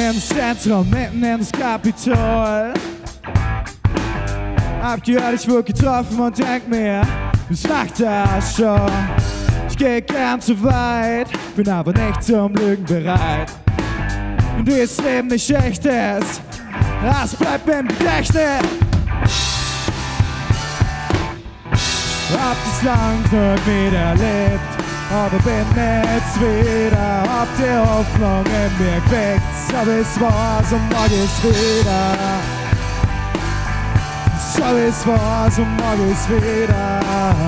ins Zentrum, mitten ins Kapitol. Hab gehört, ich wurde getroffen und denk mir, was macht das schon? Ich geh gern zu weit, bin aber nicht zum Lügen bereit. Und dieses Leben nicht echt ist, das bleibt mir im Gedächtnis. Hab das lang genug miterlebt, aber bin jetzt wieder, hab die Hoffnung in mir geweckt. So wie es war, so mag ich's wieder. So wie es war, so mag ich's wieder.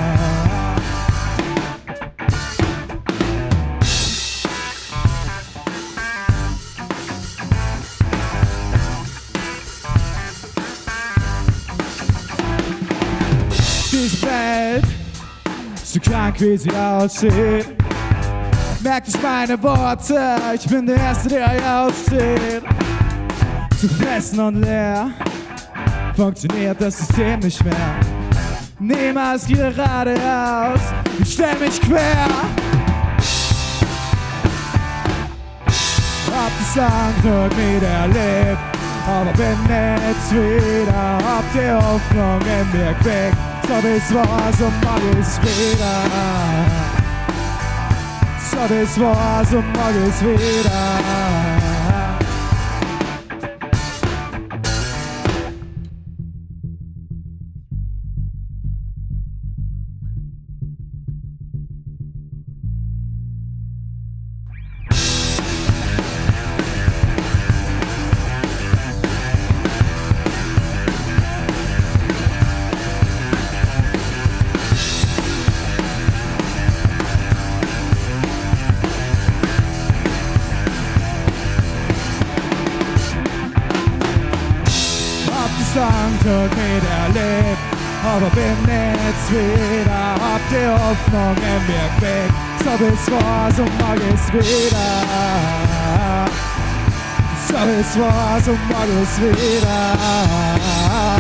Diese Welt, so krank wie sie aussieht, merkt ich meine Worte, ich bin der Erste, der euch auszieht. Zu fressen und leer, funktioniert das System nicht mehr. Niemals geradeaus, ich stell mich quer. Hab das lang genug miterlebt, aber bin jetzt wieder, hab die Hoffnung in mir geweckt. So wie es war, so mag ich's wieder. So wie es war, so mag ich's wieder. Lang genug miterlebt, aber bin jetzt wieder, hab die Hoffnung in mir geweckt. So wie es war, so mag ich's wieder. So wie es war, so mag ich's wieder.